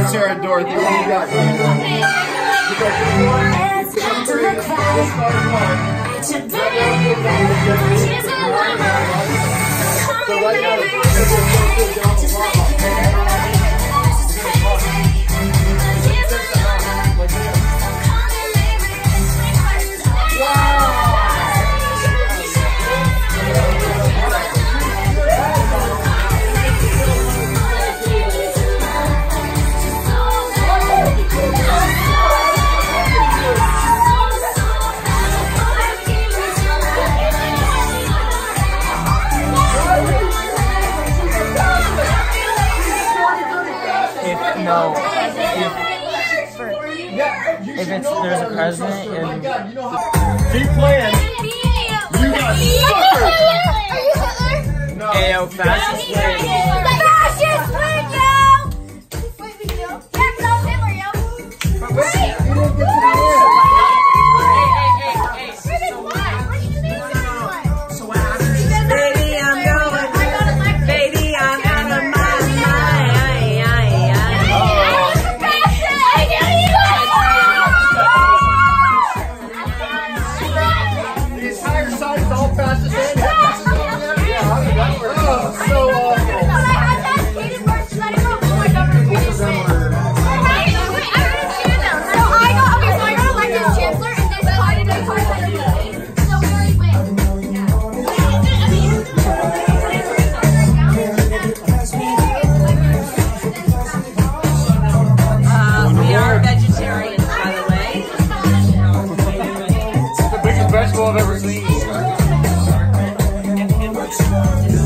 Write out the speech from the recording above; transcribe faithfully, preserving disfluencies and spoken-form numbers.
Sarah and Dorothy, what do you got? No. If, if it's there's a president and keep playing. You got suckers. No. Ayo, fastest win. Fastest win, yo. Wait, we do. That's not Hitler, yo. Wait. You didn't get to the end. Hey, hey, hey, hey. So what? What did you mean? So what happened? Baby, I'm going. Baby, I'm out of my I've ever seen.